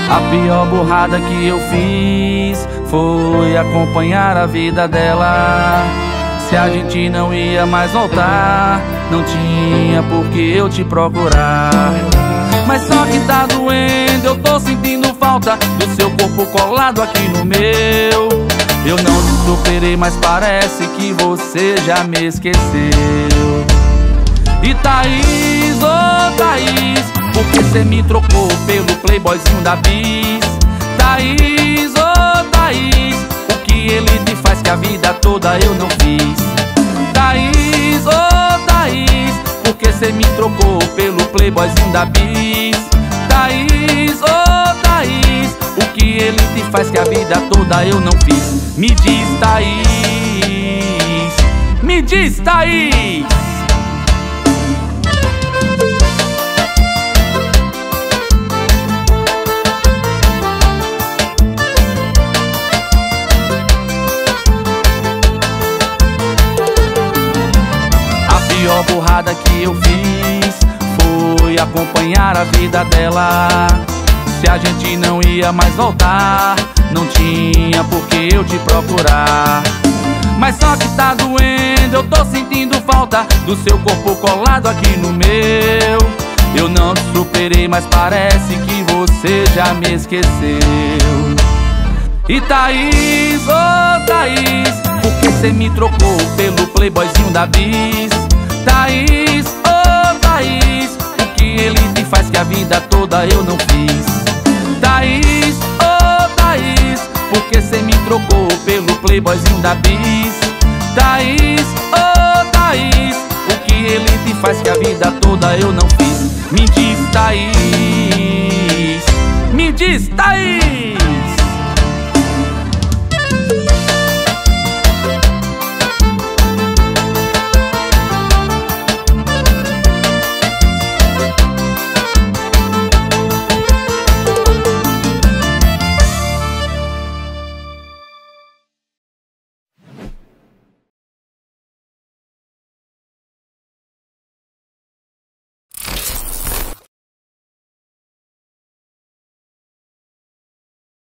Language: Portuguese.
A pior burrada que eu fiz foi acompanhar a vida dela. Se a gente não ia mais voltar, não tinha por que eu te procurar. Mas só que tá doendo, eu tô sentindo falta do seu corpo colado aqui no meu. Eu não te superei, mas parece que você já me esqueceu. E Thaís, ô Thaís, por que cê me trocou pelo playboyzinho da Bis? Thaís, ô Thaís, o que ele te faz que a vida toda eu não fiz? Thaís, ô Thaís, por que cê me trocou pelo playboyzinho da Bis? Thaís, ô Thaís, o que ele te faz que a vida toda eu não fiz? Me diz, Thaís, me diz, Thaís. A pior burrada que eu fiz foi acompanhar a vida dela. Se a gente não ia mais voltar, não tinha por que eu te procurar. Mas só que tá doendo, eu tô sentindo falta do seu corpo colado aqui no meu. Eu não te superei, mas parece que você já me esqueceu. E Thaís, ô Thaís, por que cê me trocou pelo playboyzinho da Bis? Thaís, ô Thaís, o que ele te faz que a vida toda eu não fiz? Thaís, ô Thaís, por que cê me trocou pelo playboyzinho da Bis? Thaís, ô Thaís, o que ele te faz que a vida toda eu não fiz? Me diz, Thaís, me diz, Thaís.